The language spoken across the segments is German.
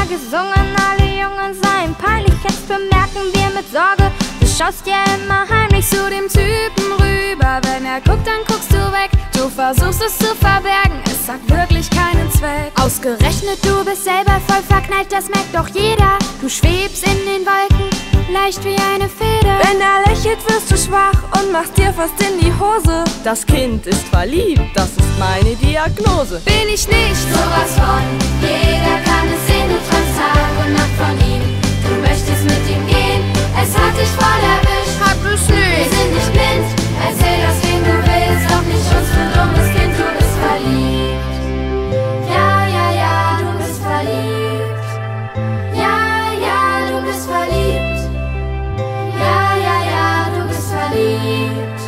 gesungen, alle Jungen seien peinlich. Jetzt bemerken wir mit Sorge, du schaust ja immer heimlich zu dem Typen rüber. Wenn er guckt, dann guckst du weg. Du versuchst es zu verbergen, es hat wirklich keinen Zweck. Ausgerechnet, du bist selber voll verknallt, das merkt doch jeder. Du schwebst in den Wolken, leicht wie eine Feder. Wenn er lächelt, wirst du schwach und machst dir fast in die Hose. Das Kind ist verliebt, das ist meine Diagnose. Bin ich nicht sowas von, jeder kann es sehen, du träumst Tag und Nacht von ihm. Du möchtest mit ihm gehen, es hat dich voll erwischt. Hat mich Wir nicht. sind nicht blind, erzähl das wem du willst, doch nicht uns für dummes Kind, du bist verliebt. Ja, ja, ja, du bist verliebt. Ja, ja, du bist verliebt. Ja, ja, ja, du bist verliebt.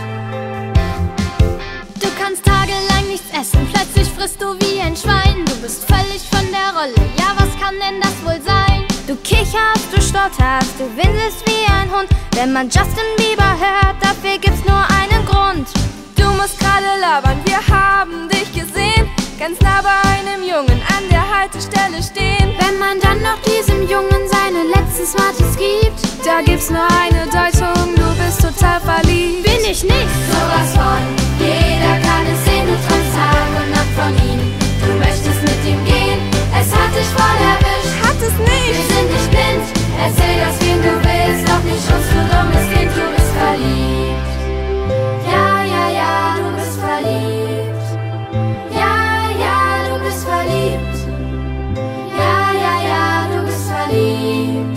Du kannst tagelang nichts essen, plötzlich frisst du wie ein Schwein. Du bist völlig von der Rolle, ja, was kann denn das wohl sein? Du kicherst, du stotterst, du winselst wie ein Hund. Wenn man Justin Bieber hört, dafür gibt's nur einen Grund. Du musst gerade labern, wir haben dich gesehen, ganz nah bei einem Jungen an der Haltestelle stehen. Wenn man dann noch diesem Jungen seine letzten Smarties gibt, Da gibt's nur eine Deutung, du bist total verliebt. bin ich nicht. Sowas von, jeder kann es sehen, du träumst Tag und Nacht von ihm. Du möchtest mit ihm gehen, es hat dich voll erwischt. Hat es Wir nicht. sind nicht blind, erzähl das wem du willst, doch nicht uns für dummes Kind, du bist verliebt. Ja, ja, ja, du bist verliebt. Ja, ja, du bist verliebt. Ja, ja, ja, du bist verliebt.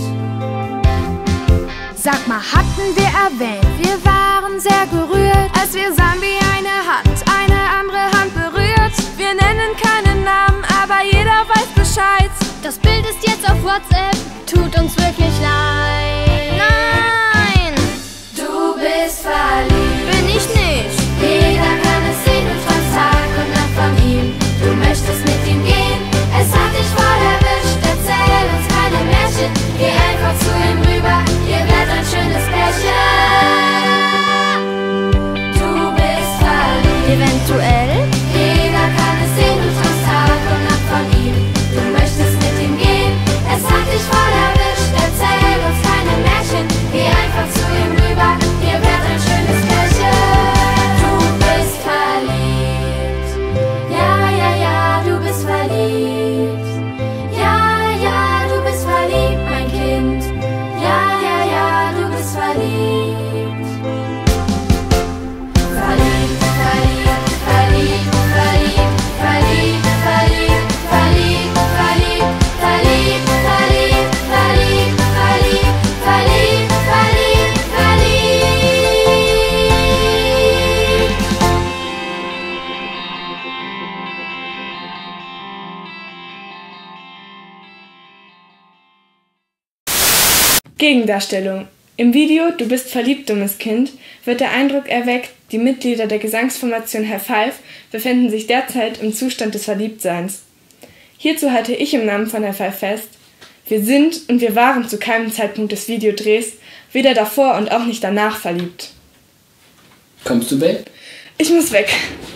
Sag mal, hatten wir erwähnt, wir waren sehr gerührt, Als wir sahen, wie eine Hand eine andere Hand berührt. Wir nennen keinen Namen, aber jeder weiß Bescheid. das Bild ist jetzt auf WhatsApp, tut uns wirklich leid. Nein, Du bist verliebt. bin ich nicht. Jeder kann es sehen, du träumst Tag und Nacht von ihm. Du möchtest mit ihm gehen, es hat dich voll erwischt. Erzähl uns keine Märchen, geh einfach zu ihm rüber, ihr werdet ein schönes Pärchen. Du bist verliebt. Eventuell. Jeder kann es sehen, du träumst Tag und Nacht von ihm. Du möchtest mit ihm gehen, es hat dich voll erwischt. Erzähl uns keine Märchen, geh einfach zu ihm rüber, ihr werdet ein schönes Pärchen. Du bist verliebt. Ja, ja, ja, du bist verliebt. Ja, ja, du bist verliebt, mein Kind. Ja, ja, ja, du bist verliebt. Verliebt, verliebt, verliebt, verliebt, verliebt, verliebt, verliebt, verliebt, verliebt, verliebt, verliebt, verliebt, verliebt, verliebt, verliebt. Gegendarstellung. Im Video Du bist verliebt, dummes Kind wird der Eindruck erweckt, die Mitglieder der Gesangsformation High Five befinden sich derzeit im Zustand des Verliebtseins. Hierzu halte ich im Namen von High Five fest: Wir sind und wir waren zu keinem Zeitpunkt des Videodrehs weder davor und auch nicht danach verliebt. Kommst du, Babe? Ich muss weg.